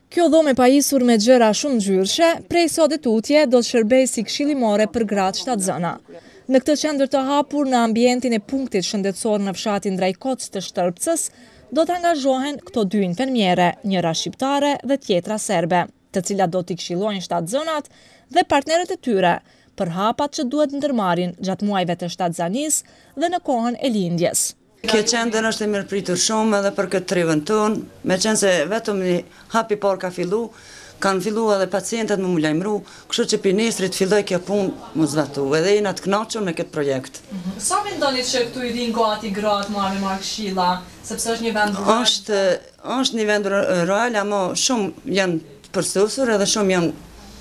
Kjo dhomë e pajisur me gjëra shumë ngjyrshe, prej sot e tutje do të shërbej si këshillimore për gratë shtatzëna. Në këtë qendër të hapur në ambientin e punktit shëndetësor në fshatin Drajkoc të Shtërpcës, do të angazhohen këto dy infermiere, njëra shqiptare dhe tjetra serbe, të cilat do t'i këshillojnë shtatzënat dhe partnerët e tyre për hapat që duhet ndërmarrin gjatë muajve të shtatzanisë dhe në kohën e lindjes. Kjo qendër është e mirëpritur shumë edhe për këtë trivën tonë, me qenë se vetëm një hapi parë ka fillu, kanë fillu edhe pacientet më lajmëru, kështu që për nesrit filloj kjo punë më zvatu, edhe jena të kënaqur me këtë projekt. Sa mendoni që këtu i rinë gati gratë marrë këshilla, sepse është një vend rural? Është një vend rural, ama shumë janë përsosur edhe shumë janë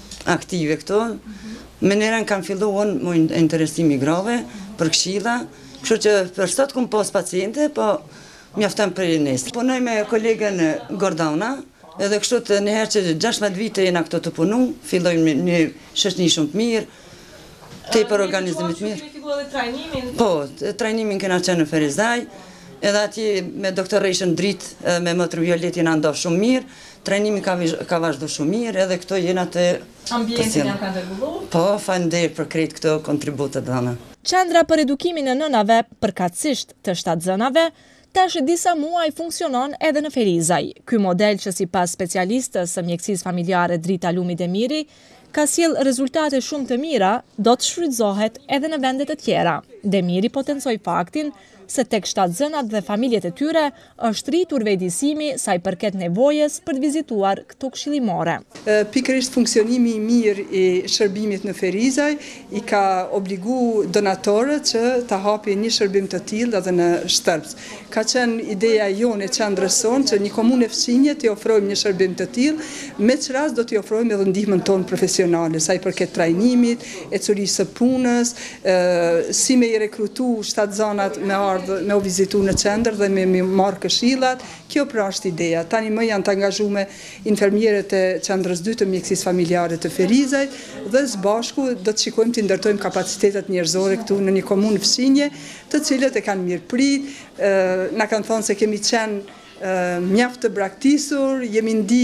aktive këtu. Me njerën kanë fillu më interesimi grave për këshilla, kështu që për sot këmë pos paciente, po mjaftem për nesër. Punoj me kolegen Gordana, edhe kështu të njëherë që 16 vite jena këto të punu, fillojmë një shoqëni shumë të mirë, te për organizimit mirë. Kemi filluar edhe trajnimin? Po, trajnimin kena qenë në Ferizaj, edhe atje me doktoreshën dritë, edhe me motër Violet jena ndohë shumë mirë, trajnimi ka vazhdo shumë mirë, edhe këto jena të... Ambientin janë kanë rregullu? Po, faleminderit për krejt këto kontributet dhëna. Qendra për edukimin e nënave, përkatësisht të shtatzënave, tash disa muaj funksionon edhe në Ferizaj. Ky model që sipas specialistës së mjekësisë familjare Drita Lumi Demiri ka sjell rezultate shumë të mira, do të shfrytëzohet edhe në vende të tjera. Demiri potencoi faktin se tek shtatzënat dhe familjet e tyre është rritur vëjdisimi sa i përket nevojës për të vizituar këto këshillimore. Pikërisht funksionimi i mirë i shërbimit në Ferizaj i ka obligu donatorët që ta hapin një shërbim të tillë edhe në Shtërpës. Ka qenë ideja jonë e qendrës sonë që një komunë fëmijë t'i ofrojmë një shërbim të tillë, me çfarë do t'i ofrojmë edhe ndihmën tonë profesionale, sa i përket trajnimit, ecurisë së punës, si me i rekrutu shtatzënat me u vizitu në qendër dhe me marrë këshillat. Kjo pra është ideja. Tani më janë të angazhume infermierët e qendrës 2 të mjekësisë familjare të Ferizajt dhe së bashku do të shikojmë të ndërtojmë kapacitetet njerëzore këtu në një komunë fëmijë, të cilët e kanë mirëprit, na kanë thonë se kemi qenë mjaft të braktisur, jemi ndi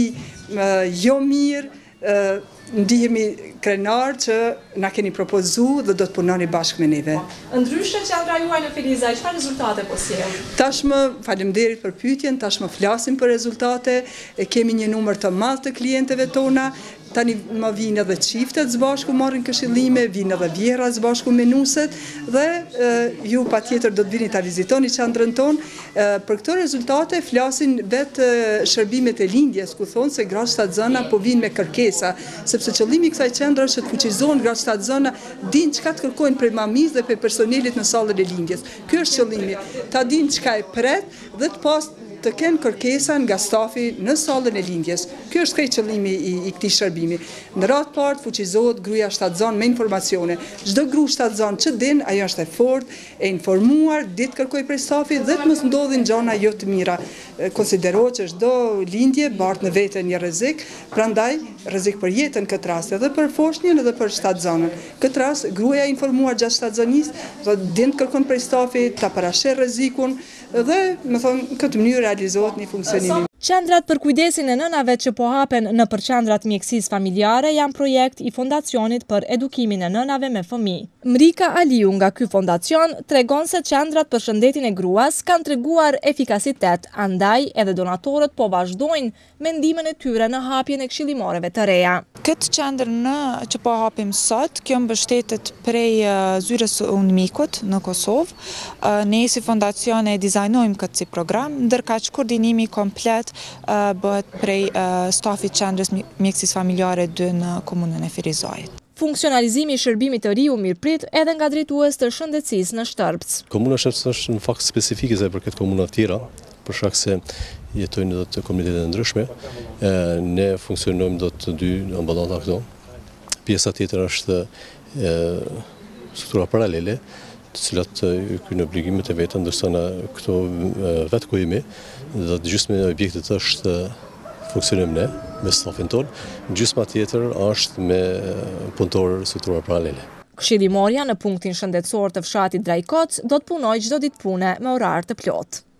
jo mirë, ndihemi krenar që na keni propozu dhe do të punoni bashkë me neve. Ndryshe qendra juaj në Ferizaj, çfarë rezultate po sjell? Tashmë, faleminderit për pyetjen, tashmë flasim për rezultate, kemi një numër të madh të klientëve tona. Tani më vinë edhe çiftet së bashku marrin këshillime, vinë edhe vjera së bashku me nuset dhe ju patjetër do të vini ta vizitoni qendrën tonë. Për këto rezultate flasin vetë shërbimet e lindjes, ku thonë se gratë shtatzëna po vinë me kërkesa, sepse qëllimi i kësaj qendre është të fuqizohen gratë shtatzëna, dinë çka të kërkojnë prej mamis dhe prej personelit në sallën e lindjes. Ky është qëllimi, ta dinë çka e pret dhe të pas të kenë kërkesa nga stafi në sallën e lindjes. Ky është krejt qëllimi i këtij shërbimi. Në radhë parë fuqizohet gruaja shtatzën me informacione. Çdo gru shtatzën që din, ajo është e fortë, e informuar, ditë kërkoj prej stafi dhe të mos ndodhin gjëra jo të mira. Konsiderohet që çdo lindje bart në vete një rrezik, prandaj rrezik për jetën këtë rast, edhe për foshnjën edhe për shtatzënën. Këtë rast gruaja e informuar gjatë shtatzënisë, do din të kërkon prej stafi, ta parashë rrezikun dhe, më thonë, këtë mënyrë realizohet një funksionim. Qendrat për kujdesin e nënave që po hapen në përqendrat mjekësisë familjare janë projekt i Fondacionit për edukimin e nënave me fëmijë. Mrika Aliu nga ky fondacion tregon se qendrat për shëndetin e gruas kanë treguar efikasitet, andaj edhe donatorët po vazhdojnë me ndihmën e tyre në hapjen e këshillimoreve të reja. Këtë qendër që po hapim sot, kjo mbështetet prej Zyrës UNMIK-ut në Kosovë. Ne si fondacion e dizajnojmë këtë si program, ndërkaq koordinimi komplet bëhet prej stafit qendrës mjekësisë familjare 2 në komunën e Ferizajit. Funksionalizimi i shërbimit të ri u mirëprit edhe nga drejtues të shëndetësisë në Shtërpës. Komuna Shtërpës është në fakt specifike se përket komunave të tjera, për shkak se jetojnë do të komunitete ndryshme. Ne funksionojmë do të dy ambulanta këto. Pjesa tjetër është struktura paralele, të cilat kanë obligimet e veta, ndërsa na këto vetë ku jemi, dhe gjysmë e objektit është funksionim ne me stafin tonë, gjysma tjetër është me punëtor struktura paralele. Këshillimorja në punktin shëndetësor të fshatit Drajkoc do të punojë çdo ditë pune me orar të plotë.